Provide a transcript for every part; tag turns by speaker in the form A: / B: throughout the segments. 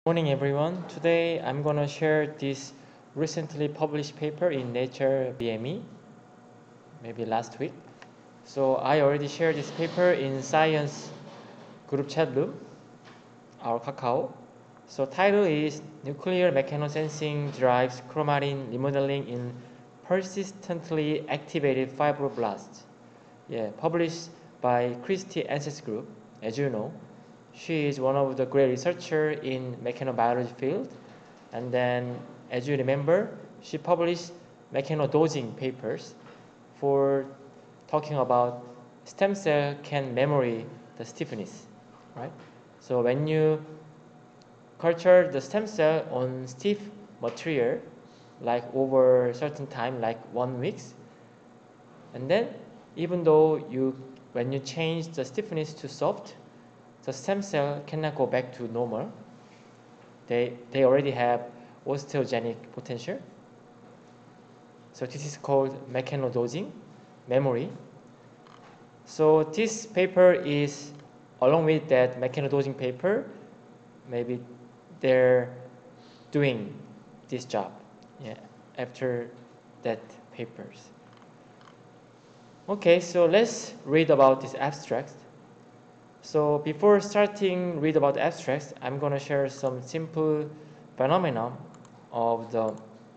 A: Morning everyone. Today I'm gonna share this recently published paper in Nature BME, maybe last week. So I already shared this paper in Science group chat room, our Kakao. So title is Nuclear Mechanosensing Drives Chromatin Remodeling in Persistently Activated Fibroblasts. Yeah, published by Christy Anses Group, as you know. She is one of the great researchers in mechanobiology field. And then, as you remember, she published mechanodosing papers for talking about stem cell can memory the stiffness, right? So when you culture the stem cell on stiff material, like over a certain time, like 1 week, and then even though when you change the stiffness to soft, the stem cell cannot go back to normal. They already have osteogenic potential. So this is called mechanodosing, memory. So this paper is, along with that mechanodosing paper, maybe they're doing this job after that papers. Okay, so let's read about this abstract. So before starting read about abstracts, I'm going to share some simple phenomena of the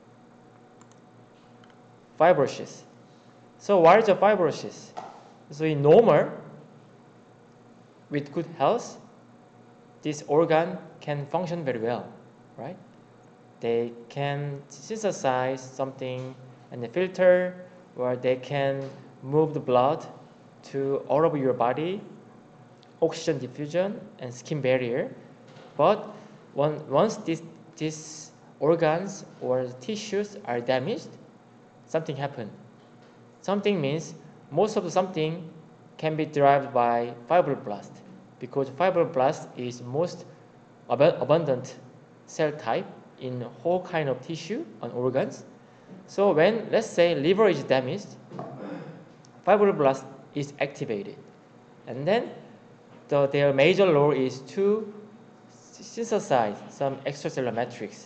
A: fibrosis. So what is a fibrosis? So in normal, with good health, this organ can function very well, right? They can synthesize something and filter, or they can move the blood to all over your body, oxygen diffusion and skin barrier. But once these organs or tissues are damaged, something happens. Something means most of the something can be derived by fibroblast, because fibroblast is most abundant cell type in whole kind of tissue and organs. So when, let's say, liver is damaged, fibroblast is activated, and then their major role is to synthesize some extracellular matrix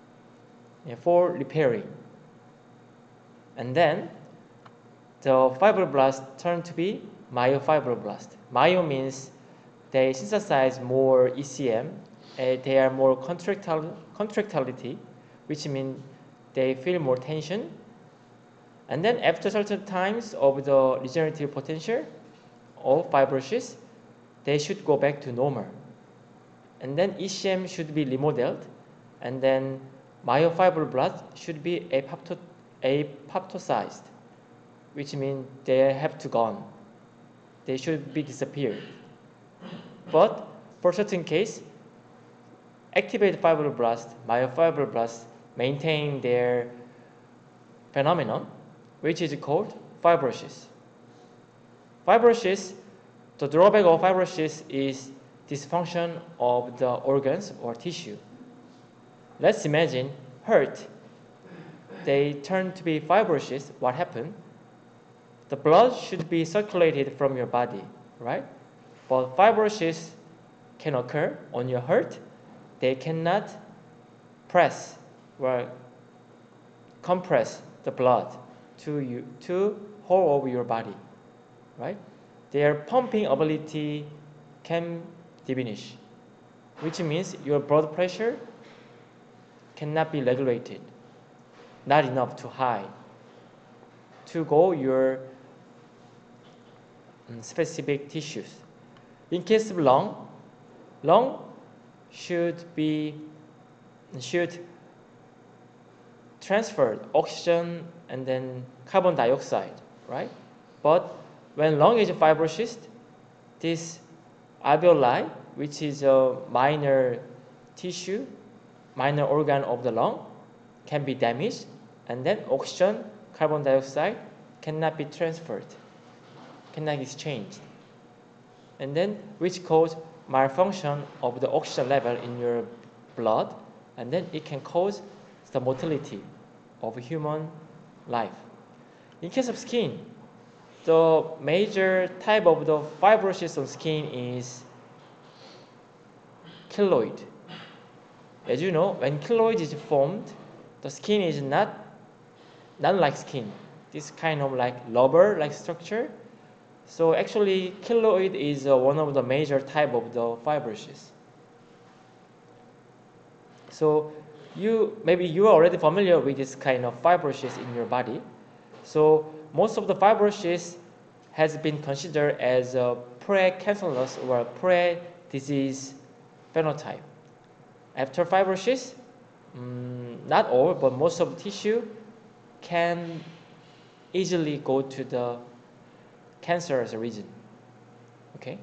A: for repairing. And then the fibroblast turn to be myofibroblast. Myo means they synthesize more ECM, they are more contractility, which means they feel more tension. And then after certain times of the regenerative potential of fibrosis, they should go back to normal. And then ECM should be remodeled, and then myofibroblast should be apoptosized, which means they have to gone. They should be disappeared. But for certain case, activated fibroblast, myofibroblast maintain their phenomenon, which is called fibrosis. Fibrosis, the drawback of fibrosis is dysfunction of the organs or tissue. Let's imagine heart. They turn to be fibrosis. What happened? The blood should be circulated from your body, right? But fibrosis can occur on your heart. They cannot press or compress the blood to whole over your body, right? Their pumping ability can diminish, which means your blood pressure cannot be regulated, not enough to high to go your specific tissues. In case of lung should transfer oxygen and then carbon dioxide, right? But when lung is fibrosis, this alveoli, which is a minor tissue, minor organ of the lung, can be damaged, and then oxygen, carbon dioxide cannot be transferred, cannot exchanged, and then which cause malfunction of the oxygen level in your blood, and then it can cause the mortality of human life. In case of skin, the major type of the fibrosis on skin is keloid. as you know, when keloid is formed, the skin is not like skin. This kind of like rubber-like structure. So actually, keloid is one of the major type of the fibrosis. So maybe you are already familiar with this kind of fibrosis in your body. So most of the fibrosis has been considered as a pre-cancerous or pre-disease phenotype. After fibrosis, not all, but most of the tissue can easily go to the cancerous region. Okay.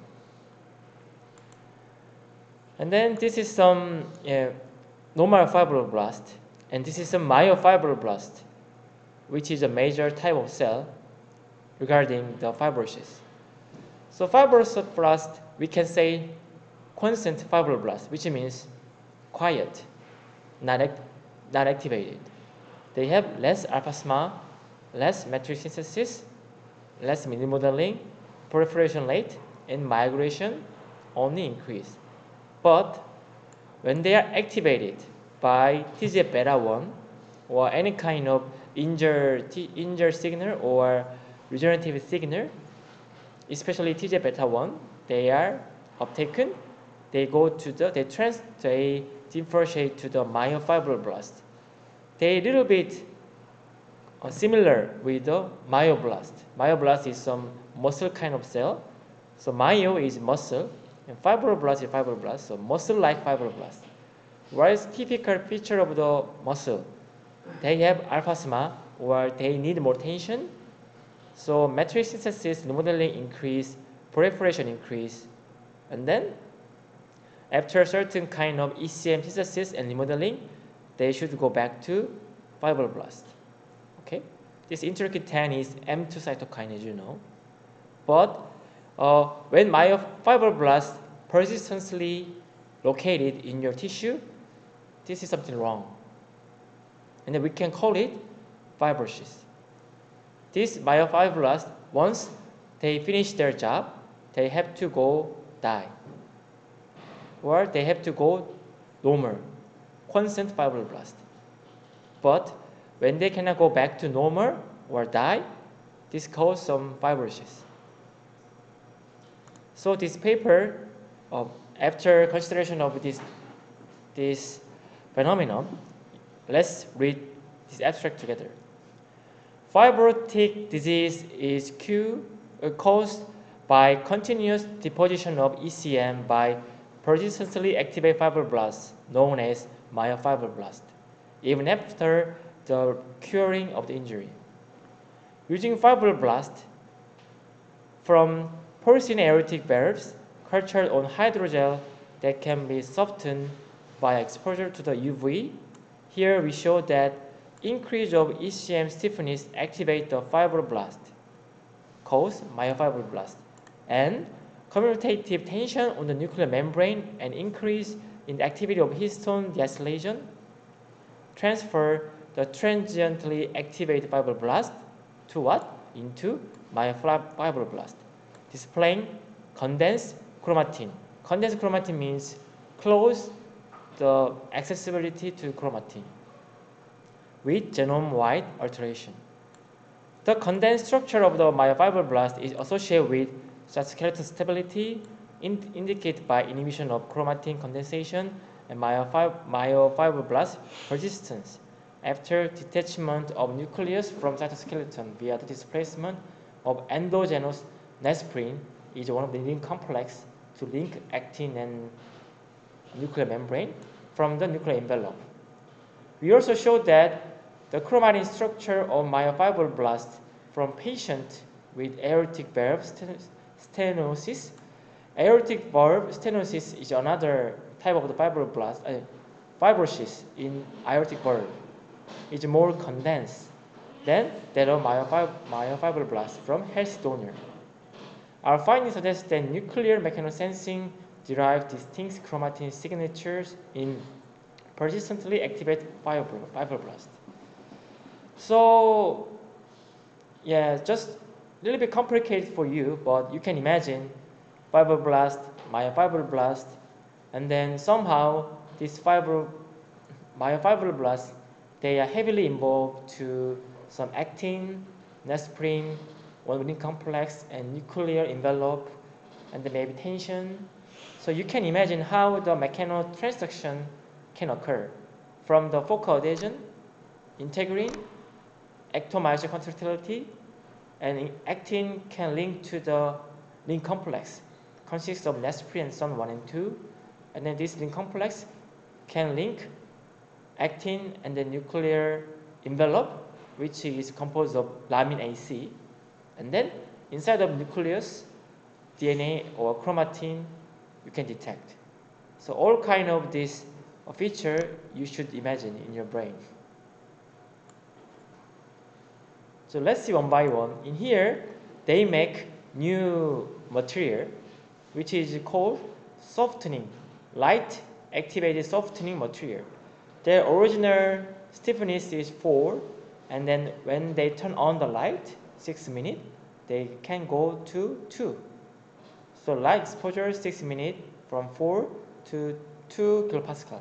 A: And then this is some normal fibroblast, and this is some myofibroblast, which is a major type of cell regarding the fibrosis. So fibroblast, we can say quiescent fibroblast, which means quiet, not activated. They have less alpha-SMA, less matrix synthesis, less millimodeling, proliferation rate, and migration only increase. But when they are activated by TGF-beta1 or any kind of injured signal or regenerative signal, especially TGF-beta1, they are uptaken. They differentiate to the myofibroblast. They a little bit similar with the myoblast. Myoblast is some muscle kind of cell. So myo is muscle, and fibroblast is fibroblast, so muscle-like fibroblast. What is typical feature of the muscle? They have alpha-SMA, or they need more tension. So matrix synthesis, remodeling increase, proliferation increase, and then after a certain kind of ECM synthesis and remodeling, they should go back to fibroblast. Okay, this interleukin 10 is M2 cytokine, as you know. But when myofibroblast persistently located in your tissue, this is something wrong, and then we can call it fibrosis. These myofibroblasts, once they finish their job, they have to go die, or they have to go normal, quiescent fibroblast. But when they cannot go back to normal or die, this causes some fibrosis. So this paper, after consideration of this phenomenon, let's read this abstract together. Fibrotic disease is caused by continuous deposition of ECM by persistently activated fibroblasts known as myofibroblasts, even after the curing of the injury. Using fibroblasts from porcine aortic valves cultured on hydrogel that can be softened by exposure to the UV, here we show that increase of ECM stiffness activate the fibroblast, cause myofibroblast, and commutative tension on the nuclear membrane and increase in the activity of histone deacylation transfer the transiently activated fibroblast to what? Into myofibroblast, displaying condensed chromatin. Condensed chromatin means close the accessibility to chromatin with genome-wide alteration. The condensed structure of the myofibroblast is associated with cytoskeleton stability indicated by inhibition of chromatin condensation and myofibroblast persistence after detachment of nucleus from cytoskeleton via the displacement of endogenous nespirin is one of the leading complex to link actin and nuclear membrane from the nuclear envelope. We also showed that the chromatin structure of myofibroblast from patients with aortic valve stenosis. Aortic valve stenosis is another type of the fibrosis in aortic valve. It's more condensed than that of myofibroblast from healthy donor. Our findings suggest that nuclear mechanosensing derives distinct chromatin signatures in persistently activated fibroblast. So, yeah, just a little bit complicated for you, but you can imagine fibroblast, myofibroblast, and then somehow this myofibroblasts, they are heavily involved to some actin, nephrin, one-ring complex, and nuclear envelope, and then maybe tension. So you can imagine how the mechanotransduction can occur from the focal adhesion, integrin, ectomyosin contractility, and actin can link to the ring complex, consists of nephrin and SON1 and 2, and then this ring complex can link actin and the nuclear envelope, which is composed of lamin AC, and then inside of nucleus, DNA or chromatin you can detect. So all kind of this feature you should imagine in your brain. So let's see one by one. In here, they make new material, which is called softening, light activated softening material. Their original stiffness is 4, and then when they turn on the light, 6 minutes, they can go to 2. So light exposure 6 minutes from 4 to 2 kilopascal.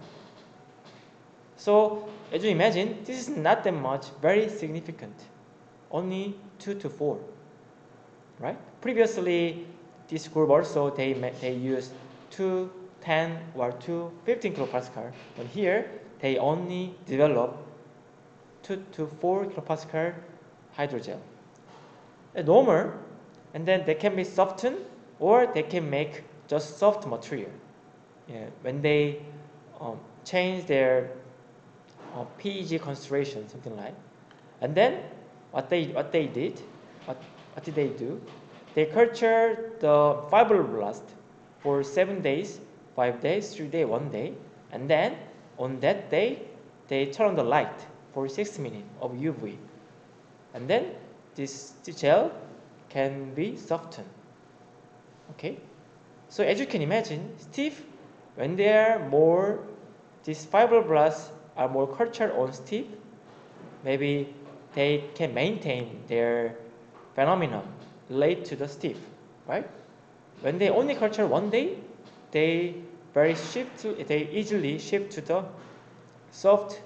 A: So as you imagine, this is not that much, very significant. Only 2 to 4, right? Previously, this group also they used 210 or 215 kilopascal, but here they only develop 2 to 4 kilopascal hydrogel. Normal, and then they can be softened or they can make just soft material. Yeah, when they change their PEG concentration, something like, and then what did they do? They culture the fibroblast for 7 days, 5 days, 3 days, 1 day, and then on that day they turn on the light for 6 minutes of UV, and then this gel can be softened. Okay, so as you can imagine, stiff when they are more, these fibroblasts are more cultured on stiff, maybe they can maintain their phenomenon related to the stiff, right? When they only culture 1 day, they easily shift to the soft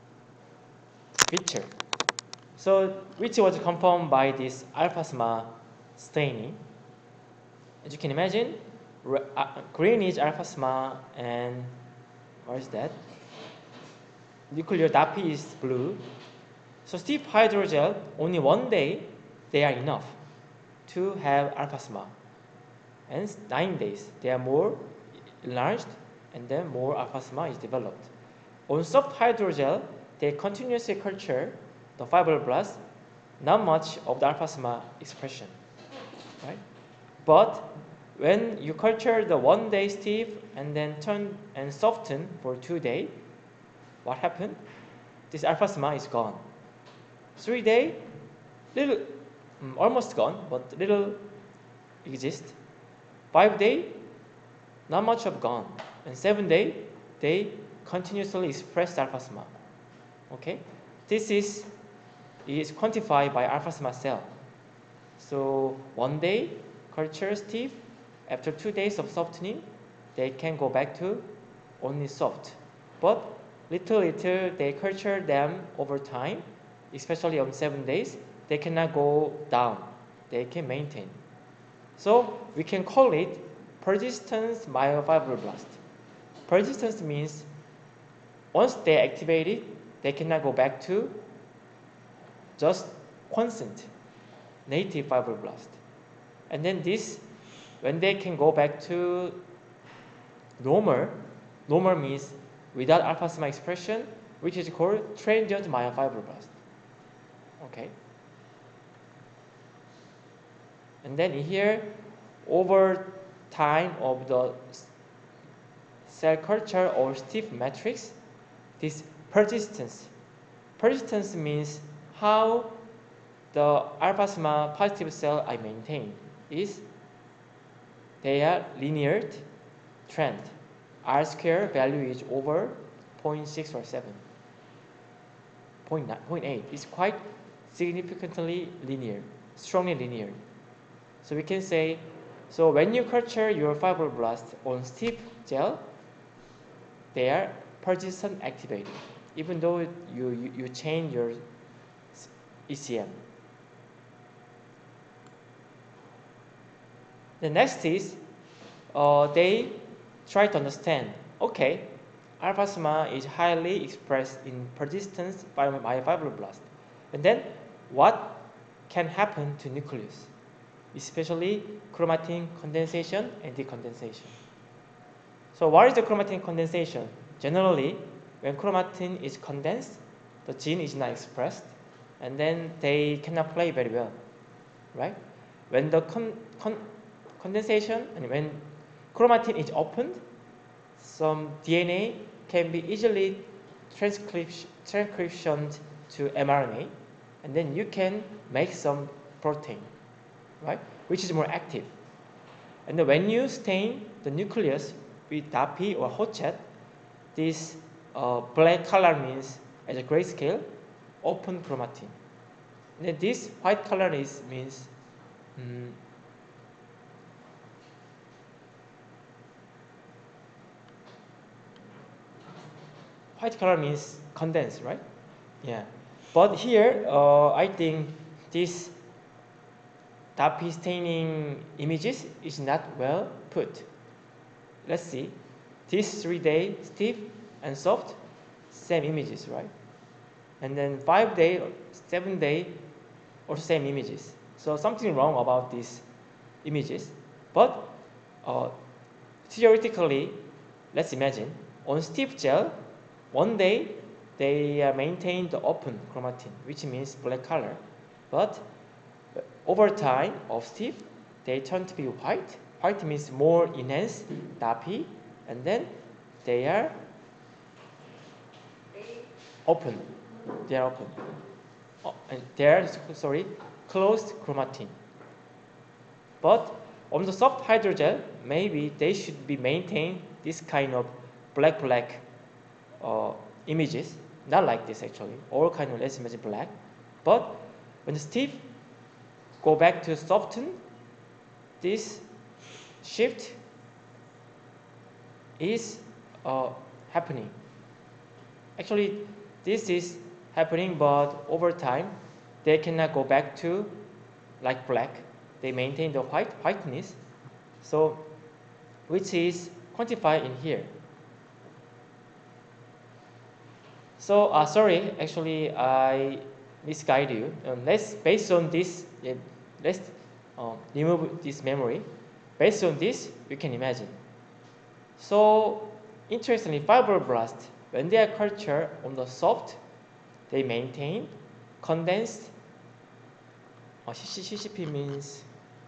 A: feature. So which was confirmed by this alpha-SMA staining. As you can imagine, green is alpha-SMA and what is that? Nuclear DAPI is blue. So stiff hydrogel, only 1 day, they are enough to have alpha-SMA. And 9 days, they are more enlarged, and then more alpha-SMA is developed. On soft hydrogel, they continuously culture the fibroblast, not much of the alpha-SMA expression, right? But when you culture the 1 day stiff and then turn and soften for 2 days, what happened? This alpha-SMA is gone. 3 days, little, almost gone, but little exist. 5 days, not much of gone. And 7 days, they continuously express alpha-SMA. Okay, this is quantified by alpha-SMA cell. So 1 day culture stiff, after 2 days of softening, they can go back to only soft. But little they culture them over time, especially on 7 days, they cannot go down. They can maintain. So we can call it persistence myofibroblast. Persistence means once they activate it, they cannot go back to just constant native fibroblast. And then this, when they can go back to normal means without alpha-SMA expression, which is called transient myofibroblast. Okay. And then here, over time of the cell culture or stiff matrix, this persistence means how the alpha-SMA positive cell I maintain is they are linear trend. R square value is over 0.6 or 7. 0.8 is quite significantly linear, strongly linear. So we can say, so when you culture your fibroblast on stiff gel, they are persistent activated. even though you change your ECM. The next is they try to understand, okay, alpha sigma is highly expressed in persistence by myofibroblast. And then what can happen to nucleus, especially chromatin condensation and decondensation. So what is the chromatin condensation? Generally, when chromatin is condensed, the gene is not expressed, and then they cannot play very well, right? When the condensation and when chromatin is opened, some DNA can be easily transcriptioned to mRNA, and then you can make some protein, right, which is more active. And then when you stain the nucleus with DAPI or Hochet, this black color means, as a grayscale, open chromatin. And then this white color means white color means condensed, right? Yeah. But here, I think this DAPI staining images is not well put. Let's see. These 3-day stiff and soft, same images, right? And then 5-day, 7-day, also same images. So something wrong about these images. But theoretically, let's imagine on stiff gel, one day they maintain the open chromatin, which means black color. But over time of stiff, they turn to be white. White means more enhanced DAPI, and then they are open. They are open. And they are, closed chromatin. But on the soft hydrogel, maybe they should be maintain this kind of black images. Not like this actually. All kind of, let's imagine black. But when the stiff go back to soften, this shift is happening. Actually, this is happening, but over time, they cannot go back to like black. They maintain the whiteness. So, which is quantified in here. So, sorry, actually, I misguide you. Based on this, let's remove this memory. Based on this, we can imagine. So, interestingly, fibroblast, when they are cultured on the soft, they maintain condensed. CCP means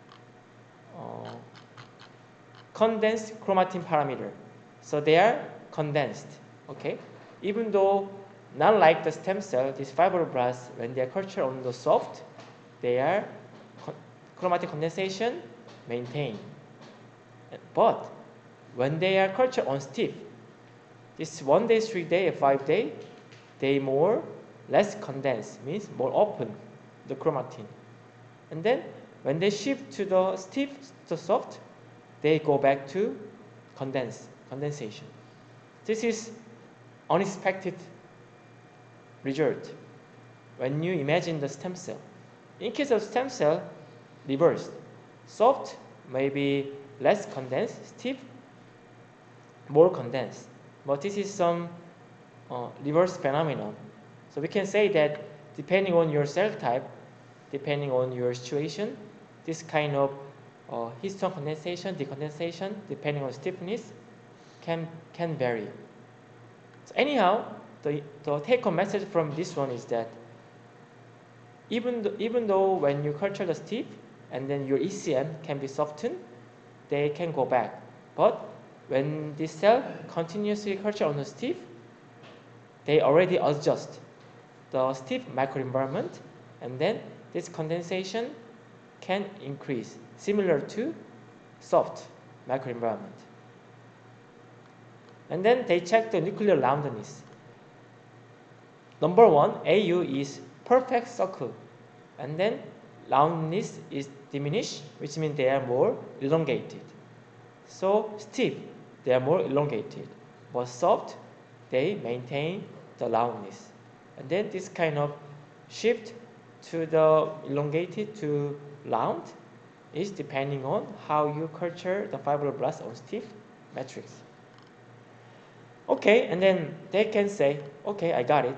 A: condensed chromatin parameter. So they are condensed. Okay, even though not like the stem cell, these fibroblasts, when they are cultured on the soft, they are chromatin condensation maintained. But when they are cultured on stiff, this 1 day, 3 day, 5 day, they less condensed, means more open, the chromatin. And then when they shift to the stiff to soft, they go back to condensation. This is unexpected result when you imagine the stem cell. In case of stem cell, reversed. Soft may be less condensed, stiff, more condensed. But this is some reverse phenomenon. So we can say that depending on your cell type, depending on your situation, this kind of histone condensation, decondensation, depending on stiffness, can vary. So anyhow, the take-home message from this one is that even though when you culture the stiff and then your ECM can be softened, they can go back. But when this cell continuously culture on the stiff, they already adjust the stiff microenvironment, and then this condensation can increase, similar to soft microenvironment. And then they check the nuclear roundness. Number 1, AU is perfect circle, and then roundness is diminished, which means they are more elongated. So stiff, they are more elongated, but soft, they maintain the roundness. And then this kind of shift to the elongated to round is depending on how you culture the fibroblast on stiff matrix. Okay, and then they can say, okay, I got it.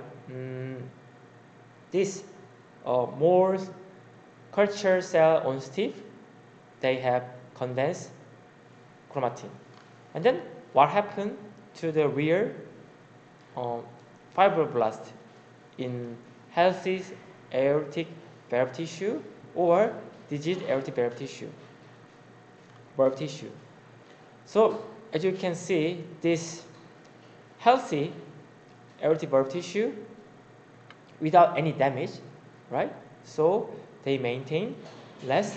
A: This more culture cell on stiff, they have condensed chromatin. And then what happened to the real fibroblast in healthy aortic valve tissue or diseased aortic valve tissue? So as you can see, this healthy aortic valve tissue without any damage, right? So they maintain less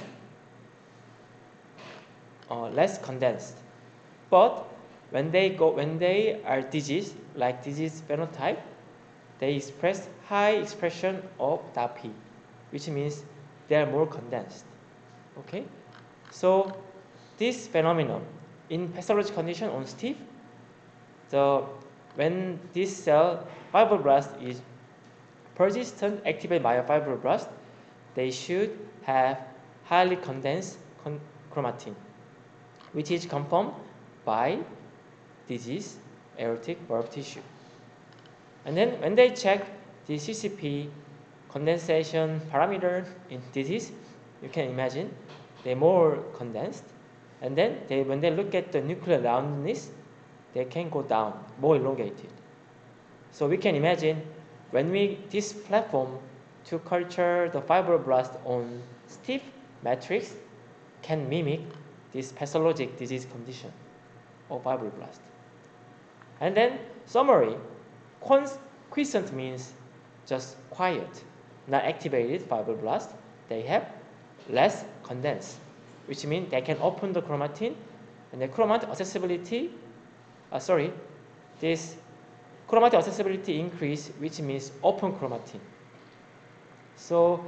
A: condensed. But when they are diseased, like disease phenotype, they express high expression of DAPI, which means they are more condensed. Okay, so this phenomenon in pathologic condition on stiff, when this cell fibroblast is persistent activated myofibroblast, they should have highly condensed chromatin, which is confirmed by disease aortic valve tissue. And then when they check the CCP condensation parameter in disease, you can imagine they're more condensed. And then when they look at the nuclear roundness, they can go down, more elongated. So we can imagine when this platform to culture the fibroblast on stiff matrix can mimic this pathologic disease condition of fibroblast. And then summary, quiescent means just quiet, not activated fibroblast. They have less condensed, which means they can open the chromatin, and the chromatin accessibility, this chromatin accessibility increase, which means open chromatin. So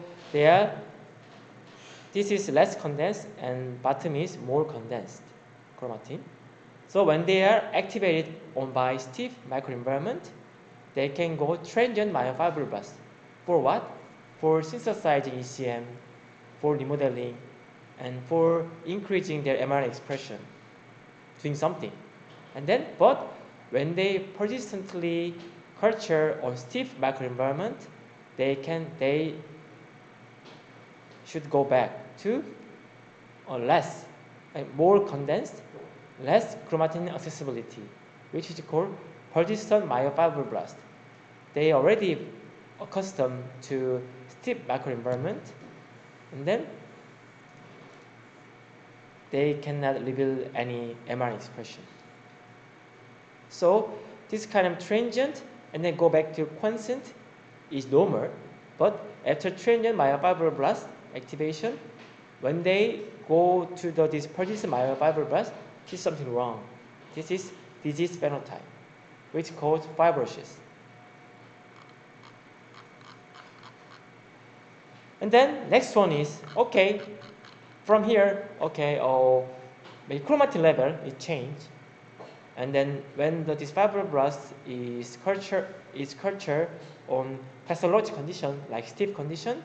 A: this is less condensed and bottom is more condensed chromatin. So when they are activated by stiff microenvironment, they can go transient myofibroblast. For what? For synthesizing ECM, for remodeling, and for increasing their mRNA expression, doing something. And then, but when they persistently culture on stiff microenvironment, they should go back to more condensed, less chromatin accessibility, which is called persistent myofibroblast. They are already accustomed to stiff microenvironment, and then they cannot reveal any mRNA expression. So this kind of transient and then go back to quiescent is normal, but after transient myofibroblast activation, when they go to this persistent myofibroblast, this is something wrong. This is disease phenotype, which causes fibrosis. And then next one is, okay, from here, okay, the chromatin level is changed. And then when this fibroblast is cultured on pathologic condition, like stiff condition,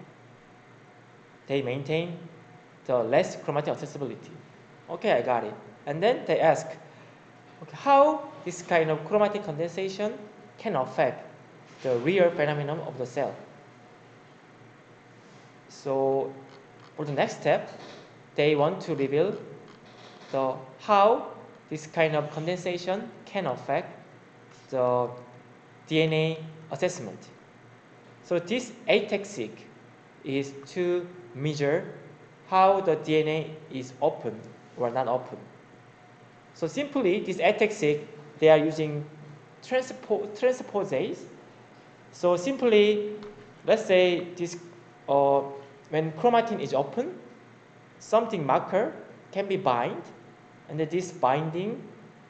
A: they maintain the less chromatin accessibility. Okay, I got it. And then they ask, okay, how this kind of chromatin condensation can affect the real phenomenon of the cell. So for the next step, they want to reveal how this kind of condensation can affect the DNA assessment. So this ataxic is to measure how the DNA is open or not open. So simply, this ataxic, they are using transposase. So simply, let's say this when chromatin is open, something marker can be bind, and this binded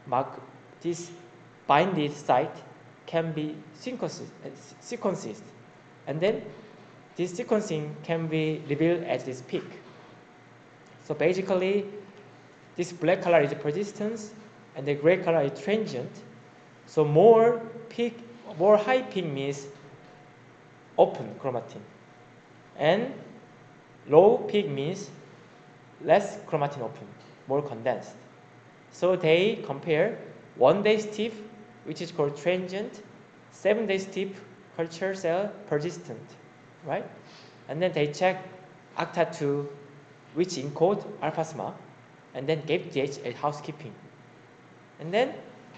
A: site can be sequenced, and then this sequencing can be revealed as this peak. So basically, this black color is persistence, and the gray color is transient. So more peak more high peak means open chromatin, and low peak means less chromatin open, more condensed. So they compare 1 day steep, which is called transient, 7 day steep culture cell persistent, right? And then they check ACTA2, which encode alpha SMA, and then gap DH as housekeeping. And then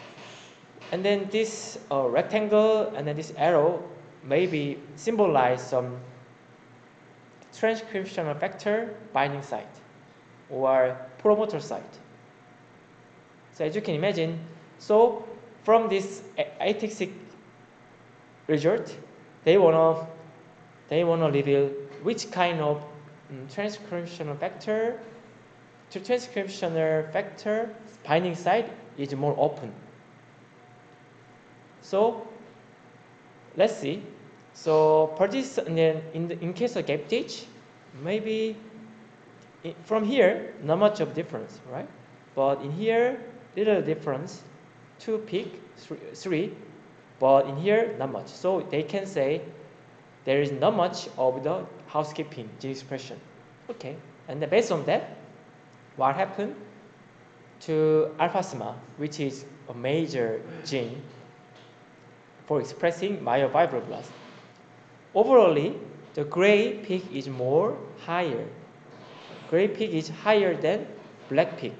A: this rectangle and then this arrow maybe symbolize some transcriptional factor binding site or promoter site. So as you can imagine, so from this ATAC-seq result, they wanna reveal which kind of transcriptional factor binding site is more open. So let's see. So in case of gap DH, maybe from here not much of difference, right? But in here little difference, 2 peak, 3, but in here not much. So they can say there is not much of the housekeeping gene expression. Okay, and then based on that, what happened to alpha SMA, which is a major gene for expressing myofibroblast. Overall, the gray peak is more higher. Gray peak is higher than black peak,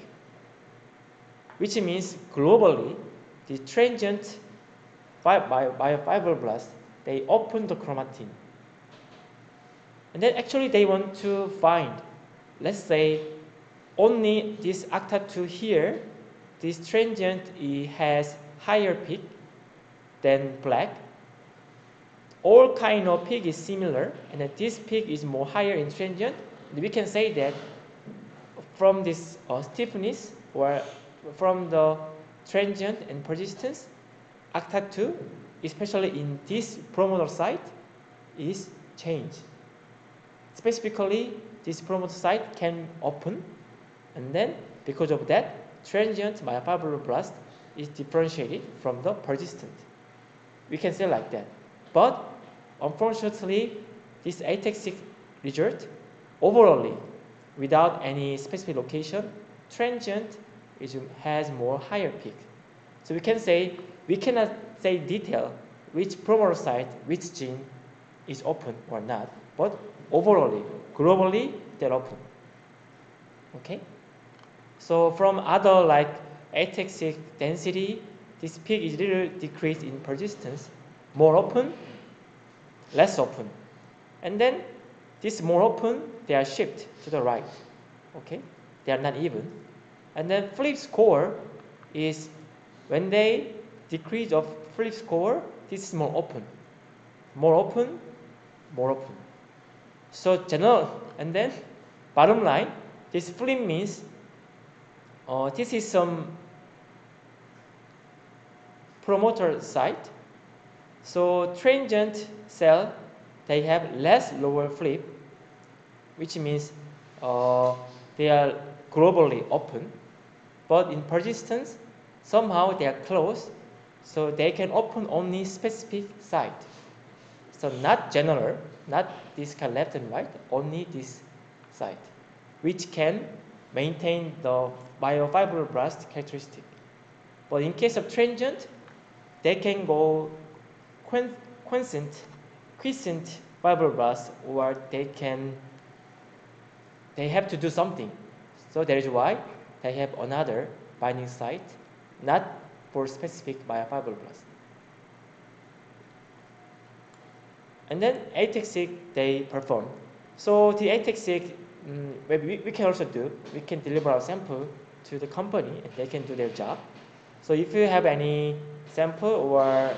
A: which means globally, the transient myofibroblast, they open the chromatin. And then actually they want to find, let's say, only this ACTA2 here, this transient has higher peak than black. All kind of peak is similar, and that this peak is more higher in transient. We can say that from this stiffness or from the transient and persistence, ACTA2, especially in this promoter site, is changed. Specifically, this promoter site can open, and then because of that, transient myofibroblast is differentiated from the persistent. We can say like that. But unfortunately, this ATAC-seq result, overall, without any specific location, transient has more higher peak. So we cannot say detail which promoter site, which gene is open or not, but overall, globally, they're open. Okay? So from other like ATAC-seq density, this peak is little decreased in persistence, more open, less open. And then this more open, they are shifted to the right. Okay? They are not even. And then flip score is when they decrease of flip score, this is more open. More open, more open. So general, and then bottom line, this flip means this is some promoter site. So transient cell, they have less lower flip, which means they are globally open. But in persistence, somehow they are closed, so they can open only specific site. So not general, not this kind left and right, only this site, which can maintain the myofibroblast characteristic. But in case of transient, they can go quiescent fibroblast, or they have to do something. So that is why they have another binding site, not for specific myofibroblast. And then ATAC-seq they perform. So the ATAC-seq, we can also do, we can deliver our sample to the company and they can do their job. So if you have any sample or,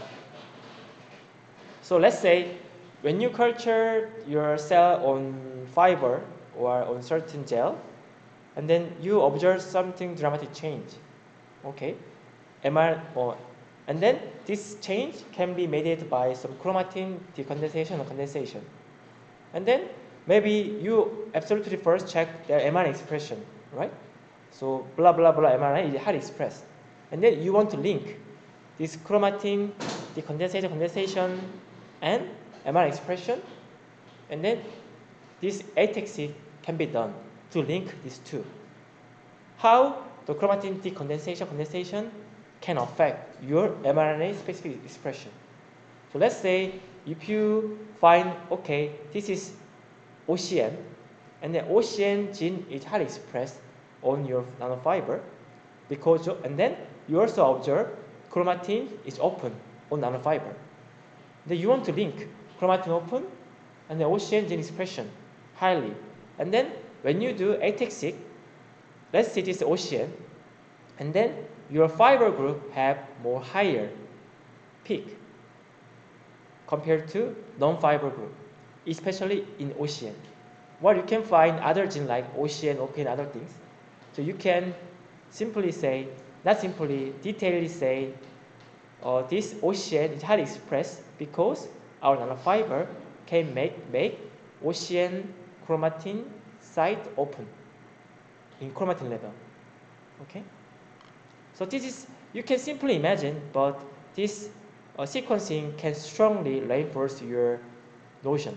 A: so let's say when you culture your cell on fiber or on certain gel, and then you observe something dramatic change, okay? And then this change can be mediated by some chromatin decondensation or condensation. And then maybe you absolutely first check their mRNA expression, right? So blah, blah, blah, mRNA is highly expressed. And then you want to link this chromatin the condensation, and mRNA expression, and then this ATAC-seq can be done to link these two. How the chromatin condensation can affect your mRNA specific expression. So let's say if you find, okay, this is OCN, and the OCN gene is highly expressed on your nanofiber, and then you also observe chromatin is open on nanofiber. Then you want to link chromatin open and the OCN gene expression highly. And then when you do ATAC-seq, let's say this is OCN, and then your fiber group have more higher peak compared to non-fiber group, especially in OCN. Well, you can find other genes like OCN, OP, and other things. So you can simply say, not simply, detailedly say, this OCN is highly expressed because our nanofiber can make OCN chromatin site open in chromatin level. Okay? So this is, you can simply imagine, but this sequencing can strongly reinforce your notion.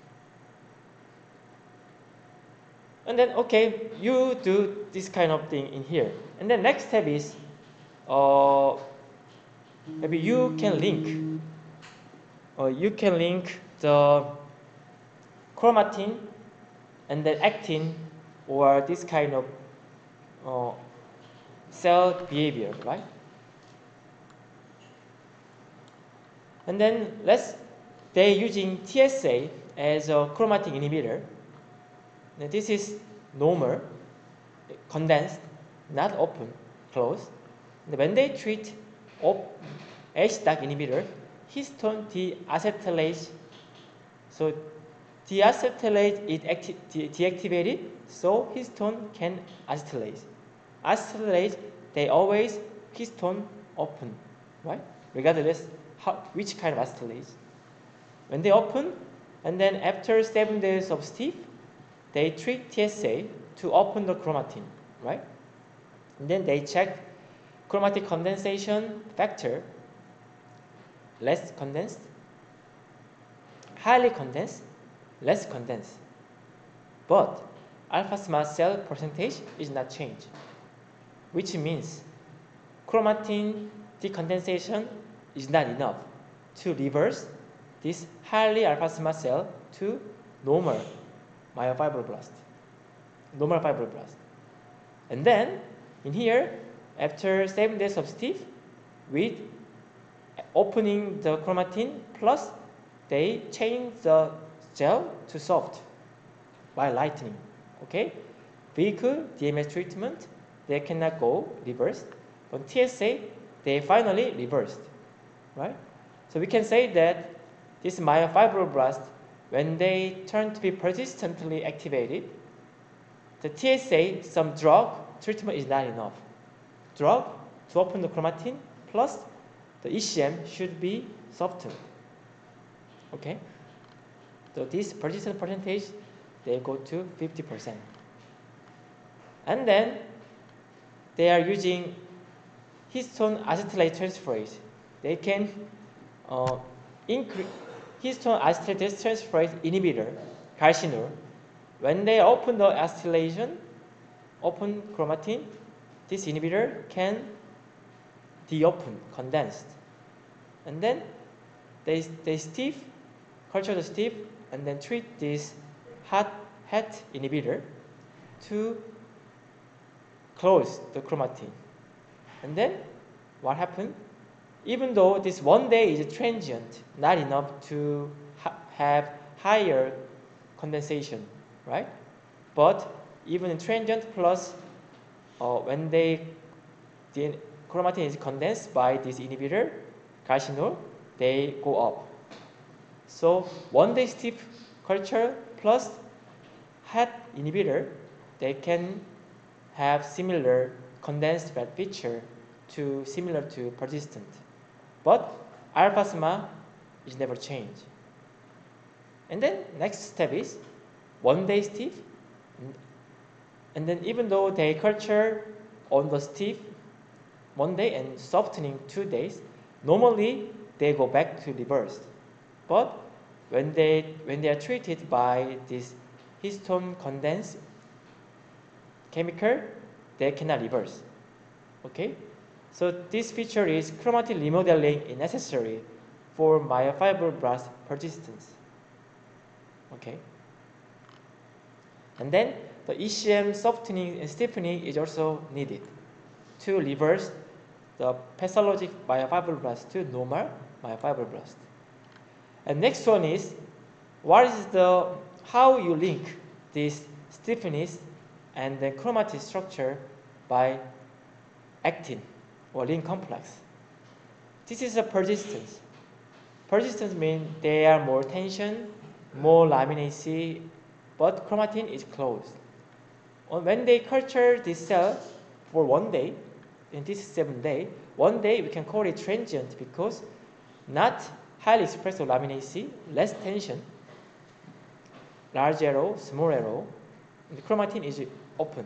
A: And then, okay, you do this kind of thing in here. And then next step is, maybe you can link the chromatin and then actin or this kind of cell behavior, right? And then they're using TSA as a chromatin inhibitor. Now this is normal, condensed, not open, closed. And when they treat HDAC inhibitor, histone deacetylase. So deacetylase is deactivated, so histone can acetylase. Acetylase, they always histone open, right? Regardless which kind of acetylase. When they open, and then after 7 days of STIF, they treat TSA to open the chromatin, right? And then they check chromatic condensation factor, less condensed, highly condensed, less condensed. But alpha smart cell percentage is not changed, which means chromatin decondensation is not enough to reverse this highly alpha smart cell to normal myofibroblast, normal fibroblast. And then in here, after 7 days of STIF, with opening the chromatin plus they change the gel to soft by lightening. Okay, vehicle DMS treatment, they cannot go reversed. On TSA, they finally reversed, right? So we can say that this myofibroblast, when they turn to be persistently activated, the TSA, some drug treatment is not enough. Drug to open the chromatin plus the ECM should be softened. Okay? So this persistent percentage, they go to 50%. And then they are using histone acetylase transferase. They can increase histone acetylase transferase inhibitor, calcinur. When they open the acetylation, open chromatin, this inhibitor can deopen, condensed. And then they STIF, culture the STIF, and then treat this hat inhibitor to close the chromatin. And then what happened? Even though this 1 day is transient, not enough to have higher condensation, right? But even in transient plus when the chromatin is condensed by this inhibitor, calcinur, they go up. So 1 day STIF culture plus hat inhibitor, they can have similar condensed fat feature similar to persistent. But alpha sigma is never changed. And then next step is 1 day STIF. And then even though they culture on the STIF 1 day and softening 2 days, normally they go back to reverse. But when they are treated by this histone condense chemical, they cannot reverse. Okay, so this feature is chromatin remodeling is necessary for myofibroblast persistence. Okay, and then the ECM softening and stiffening is also needed to reverse the pathologic myofibroblast to normal myofibroblast. And next one is how you link this stiffness and the chromatin structure by actin or ring complex. This is a persistence. Persistence means there are more tension, more laminacy, but chromatin is closed. When they culture this cell for 1 day, in this 7 day, 1 day we can call it transient because not highly expressed laminacy, less tension, large arrow, small arrow, the chromatin is open.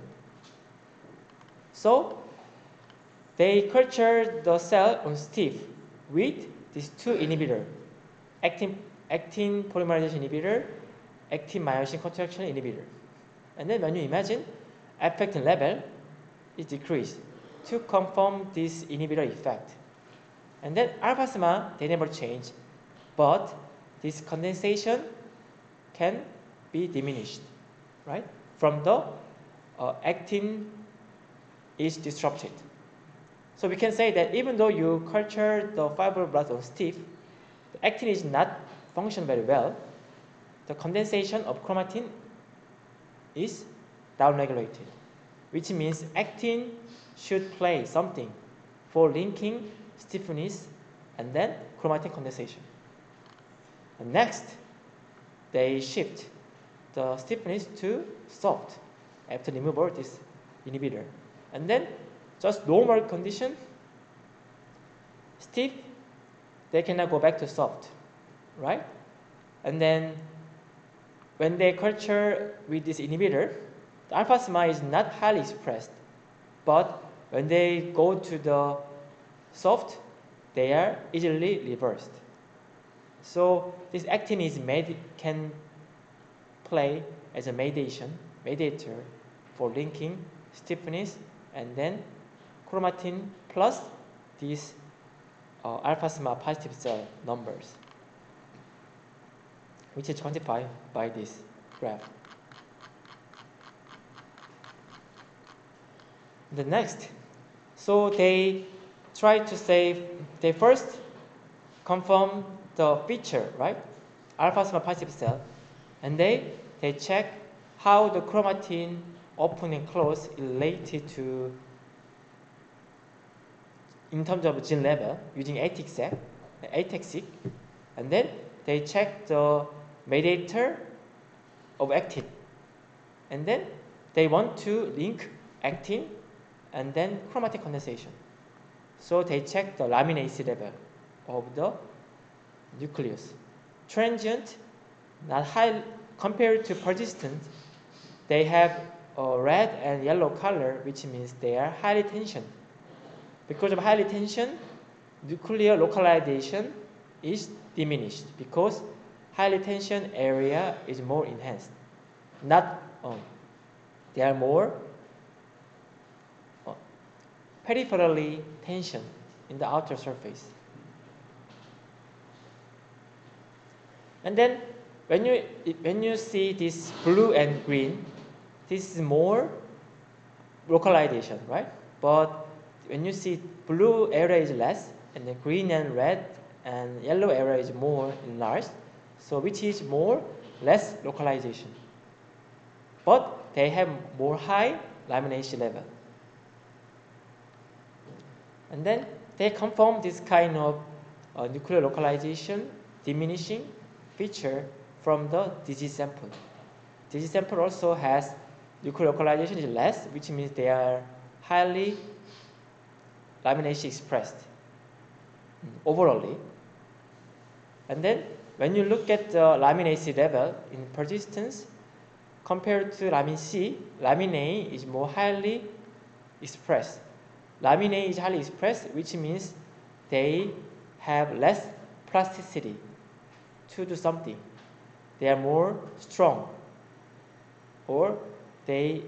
A: So they culture the cell on stiff with these two inhibitors, actin polymerization inhibitor, actin myosin contraction inhibitor. And then when you imagine effectin level is decreased to confirm this inhibitor effect. And then alpha sigma, they never change, but this condensation can be diminished, right? From the actin is disrupted. So we can say that even though you culture the fibroblast on stiff, the actin is not function very well. The condensation of chromatin is downregulated, which means actin should play something for linking stiffness and then chromatin condensation. And next, they shift the stiffness to soft after removal of this inhibitor. And then just normal condition, stiff, they cannot go back to soft, right? And then when they culture with this inhibitor, the alpha sigma is not highly expressed, but when they go to the soft, they are easily reversed. So this actin can play as a mediator for linking stiffness and then chromatin plus these alpha sigma positive cell numbers, which is quantified by this graph. The next, so they try to say, they first confirm the feature, right? Alpha sigma positive cell, and they check how the chromatin open and close is related to in terms of gene level using ataxic, and then they check the mediator of actin, and then they want to link actin and then chromatin condensation. So they check the laminacy level of the nucleus. Transient, not high compared to persistent, they have a red and yellow color, which means they are highly tensioned. Because of highly tension, nuclear localization is diminished because highly tension area is more enhanced. They are more peripherally tension in the outer surface. And then when you see this blue and green, this is more localization, right? But when you see blue area is less, and the green and red and yellow area is more enlarged, so which is less localization. But they have more high lamination level. And then they confirm this kind of nuclear localization diminishing feature from the disease sample. Disease sample also has nuclear localization is less, which means they are highly lamination expressed overall. And then when you look at the laminacy level in persistence compared to lamin C, lamin A is more highly expressed. Lamin A is highly expressed, which means they have less plasticity to do something. They are more strong, or they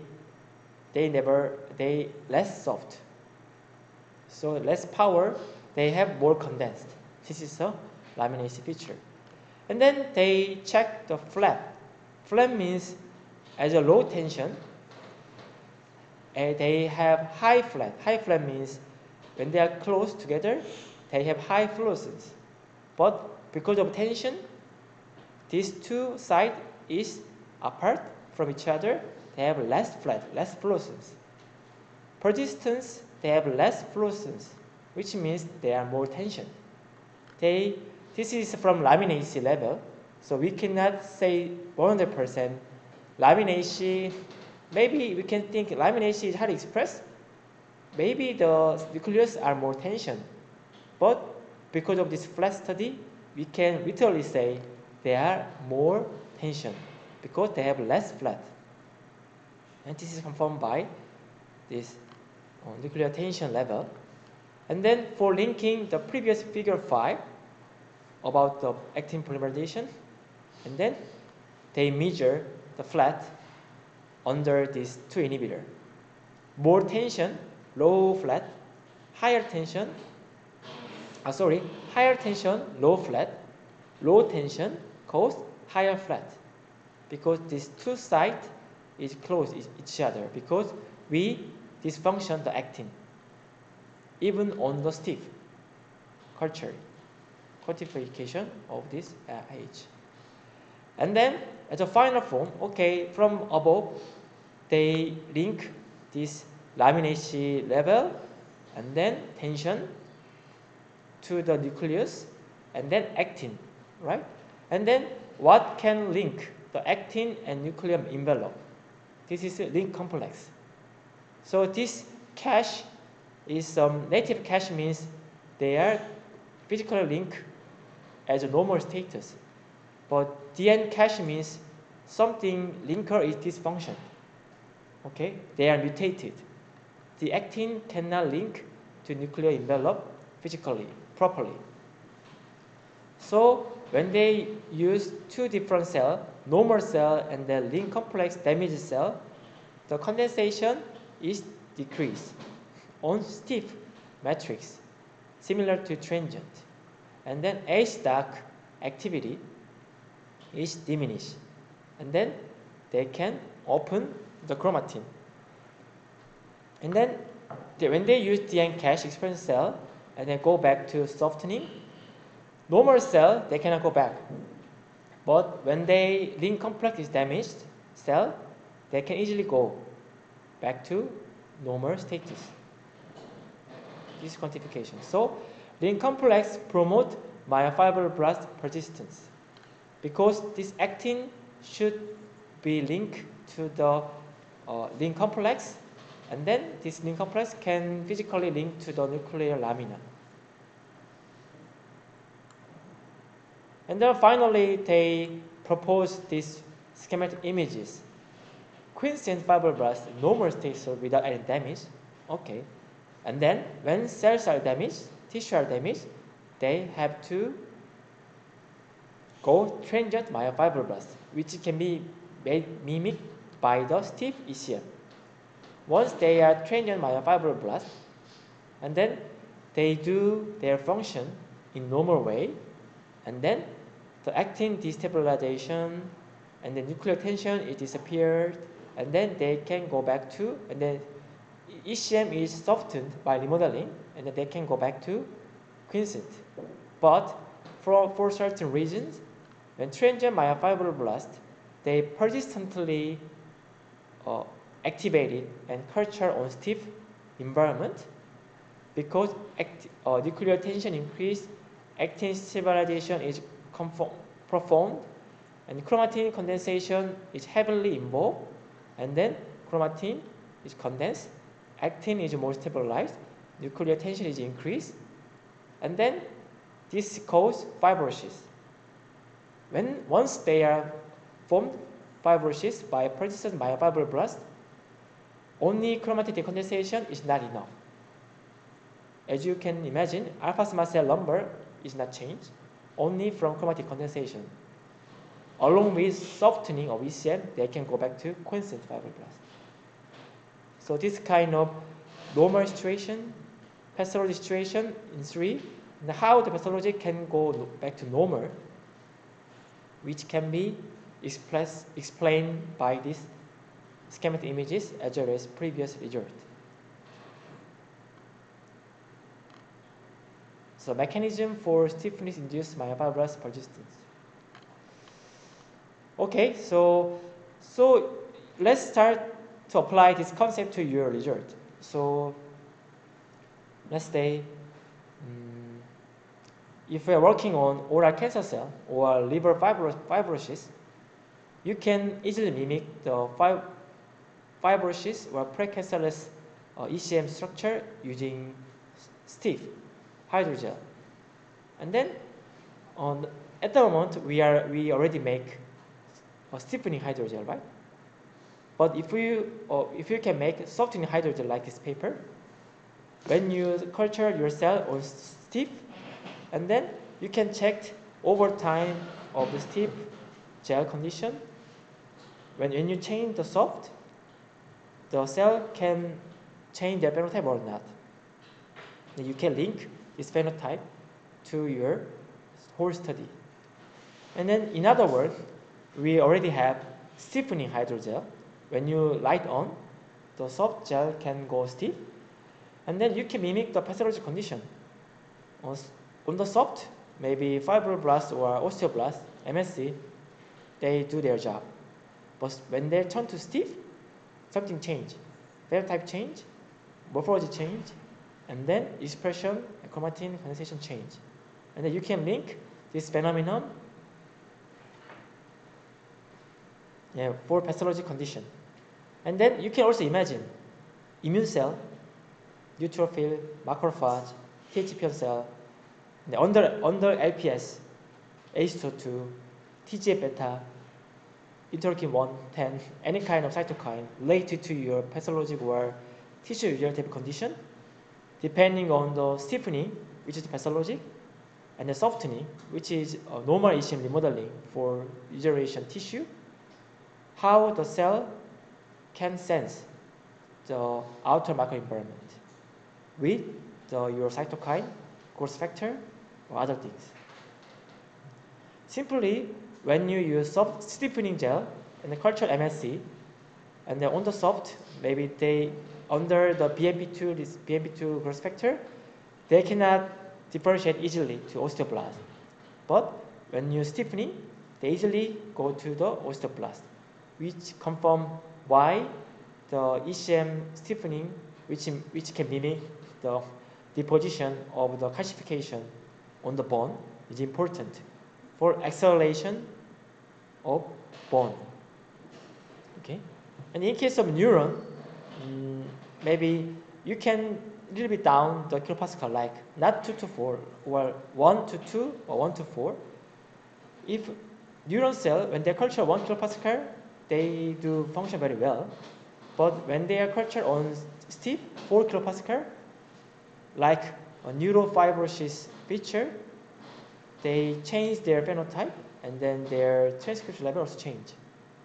A: less soft. So less power, they have more condensed. This is a laminaceous feature. And then they check the flap. Flap means as a low tension, and they have high flap. High flap means when they are close together, they have high fluorescence. But because of tension, these two sides is apart from each other. They have less flat, less fluorescence. Persistence, they have less fluorescence, which means they are more tension. This is from laminaceous level, so we cannot say 100% laminaceous. Maybe we can think laminaceous is highly expressed. Maybe the nucleus are more tension, but because of this flat study, we can literally say they are more tension because they have less flat. And this is confirmed by this nuclear tension level. And then for linking the previous figure 5 about the actin polymerization, and then they measure the flat under these two inhibitor. More tension, low flat, higher tension, low flat, low tension cause higher flat, because these two sides is close each other, because we dysfunction the actin even on the stiff culture quantification of this H. And then as a final form, okay, from above they link this laminaceous level and then tension to the nucleus and then actin, right? And then what can link the actin and nuclear envelope? This is a link complex. So this cache is native cache, means they are physically linked as a normal status. But DN cache means something linker is dysfunction. Okay, they are mutated. The actin cannot link to nuclear envelope physically, properly. So when they use two different cells, normal cell and the link complex damaged cell, the condensation is decreased on stiff matrix, similar to transient. And then H-Doc activity is diminished. And then they can open the chromatin. And then when they use DN cache expansion cell and then go back to softening, normal cell, they cannot go back. But when they link complex is damaged cell, they can easily go back to normal status. This is quantification. So link complex promote myofibroblast persistence, because this actin should be linked to the link complex, and then this link complex can physically link to the nuclear lamina. And then finally, they propose these schematic images. Quiescent fibroblast, normal state, so without any damage. Okay. And then when cells are damaged, tissue are damaged, they have to go transient myofibroblast, which can be mimicked by the stiff ECM. Once they are transient myofibroblast, and then they do their function in normal way, and then the actin destabilization and the nuclear tension is disappeared, and then they can go back to, and then ECM is softened by remodeling, and then they can go back to quiescent. But for certain reasons, when transient myofibroblast, they persistently activated and culture on stiff environment, because nuclear tension increase, actin stabilization is performed, and chromatin condensation is heavily involved, and then chromatin is condensed, actin is more stabilized, nuclear tension is increased, and then this causes fibrosis. Once they are formed fibrosis by persistent myofibroblast, only chromatin decondensation is not enough. As you can imagine, alpha small cell number is not changed, only from chromatic condensation. Along with softening of ECM, they can go back to quiescent fibroblast. So this kind of normal situation, pathology situation in 3, and how the pathology can go back to normal, which can be explained by these schematic images as well as previous result. So mechanism for stiffness-induced myofibrous persistence. Okay, so let's start to apply this concept to your result. So let's say if we are working on oral cancer cell or liver fibrosis, you can easily mimic the fibrosis or precancerous ECM structure using stiff hydrogel. And then at the moment we already make a stiffening hydrogel, right? But if you can make softening hydrogel like this paper, when you culture your cell on stiff, and then you can check over time of the stiff gel condition. When you change the soft, the cell can change their phenotype or not. And you can link this phenotype to your whole study. And then in other words, we already have stiffening hydrogel. When you light on, the soft gel can go stiff, and then you can mimic the pathological condition. On the soft, maybe fibroblast or osteoblast, MSC, they do their job. But when they turn to stiff, something change. Phenotype change, morphology change, and then expression, chromatin, condensation change. And then you can link this phenomenon for pathology condition. And then you can also imagine immune cell, neutrophil, macrophage, THP cell, under LPS, ACE2, TGF-beta, interleukin-1, 10, any kind of cytokine related to your pathologic or tissue-regenerative condition, depending on the stiffening, which is pathologic, and the softening, which is normal ECM remodeling for regeneration tissue, how the cell can sense the outer microenvironment with your cytokine, growth factor, or other things. Simply, when you use soft stiffening gel and the culture MSC, and then on the soft, maybe they under the BMP2, this BMP2 growth factor, they cannot differentiate easily to osteoblast. But when you stiffening, they easily go to the osteoblast, which confirm why the ECM stiffening, which can mimic the deposition of the calcification on the bone, is important for acceleration of bone. Okay, and in case of neuron, maybe you can a little bit down the kilopascal, like not 2 to 4 or 1 to 2 or 1 to 4. If neuron cell, when they culture 1 kilopascal, they do function very well. But when they are cultured on stiff 4 kilopascal, like a neurofibrosis feature, they change their phenotype, and then their transcription level also change.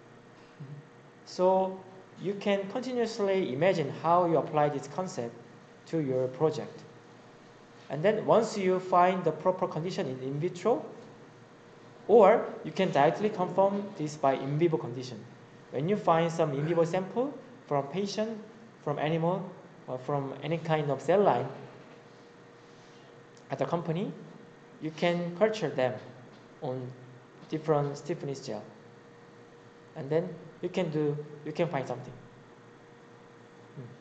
A: So you can continuously imagine how you apply this concept to your project. And then once you find the proper condition in vitro, or you can directly confirm this by in vivo condition. When you find some in vivo sample from patient, from animal, or from any kind of cell line at the company, you can culture them on different stiffness gel. And then you can find something.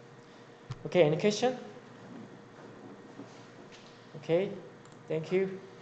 A: Okay, any question? Okay, thank you.